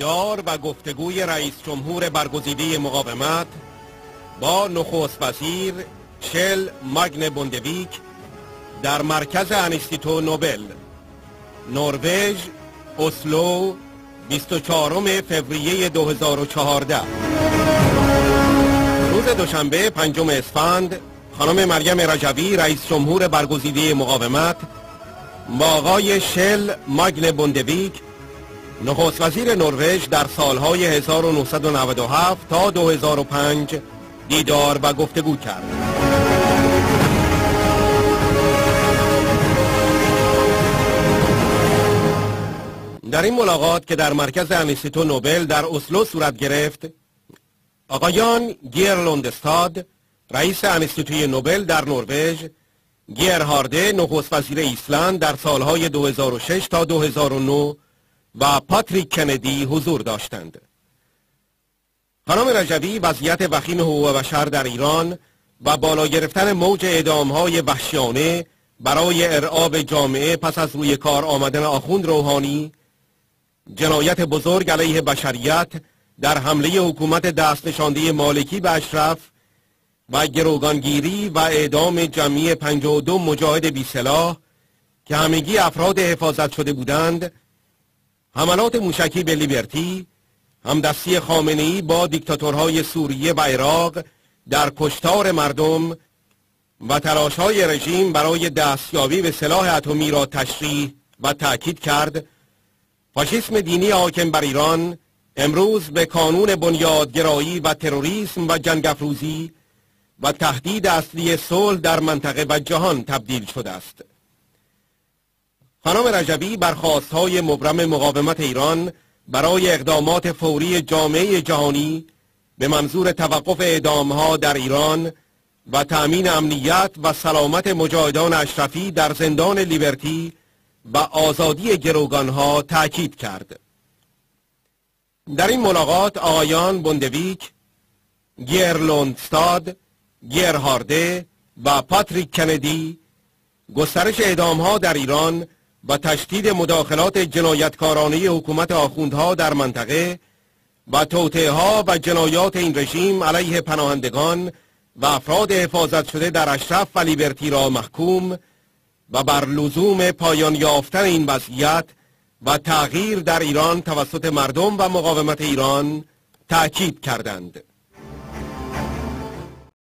دیدار و گفتگوی رئیس جمهور برگزیده مقاومت با نخست وزیر کل ماگن بوندویک در مرکز انستیتو نوبل، نروژ، اسلو، 24 فوریه 2014. روز دوشنبه 5 اسفند خانم مریم رجوی رئیس جمهور برگزیده مقاومت با آقای کل ماگن بوندویک نخست وزیر نروژ در سالهای 1997 تا 2005 دیدار و گفتگو کرد. در این ملاقات که در مرکز انستیتو نوبل در اسلو صورت گرفت، آقایان گیر لوندستاد رئیس انستیتوی نوبل در نروژ، گیرهارده نخست وزیر ایسلند در سالهای 2006 تا 2009 و پاتریک کندی حضور داشتند. خانم رجوی وضعیت وخیم حقوق بشر در ایران و بالا گرفتن موج اعدام‌های وحشیانه برای ارعاب جامعه پس از روی کار آمدن آخوند روحانی، جنایت بزرگ علیه بشریت در حمله حکومت دست نشانده مالکی به اشرف و گروگانگیری و اعدام جمعی 52 مجاهد بی‌سلاح که همگی افراد حفاظت شده بودند، حملات موشکی به لیبرتی، همدستی خامنه‌ای با دیکتاتورهای سوریه و عراق در کشتار مردم و تلاش‌های رژیم برای دستیابی به سلاح اتمی را تشریح و تأکید کرد، فاشیسم دینی حاکم بر ایران امروز به کانون بنیادگرایی و تروریسم و جنگ افروزی و تهدید اصلی صلح در منطقه و جهان تبدیل شده است. خانم رجوی بر خواست‌های مبرم مقاومت ایران برای اقدامات فوری جامعه جهانی به منظور توقف اعدام‌ها در ایران و تأمین امنیت و سلامت مجاهدان اشرفی در زندان لیبرتی و آزادی گروگانها تأکید کرد. در این ملاقات آقایان بوندویک، گیرلوندستاد، گیرهارده و پاتریک کندی گسترش اعدام‌ها در ایران و تشدید مداخلات جنایتکارانه حکومت آخوندها در منطقه و توطئه‌ها و جنایات این رژیم علیه پناهندگان و افراد حفاظت شده در اشرف و لیبرتی را محکوم و بر لزوم پایان یافتن این وضعیت و تغییر در ایران توسط مردم و مقاومت ایران تأکید کردند.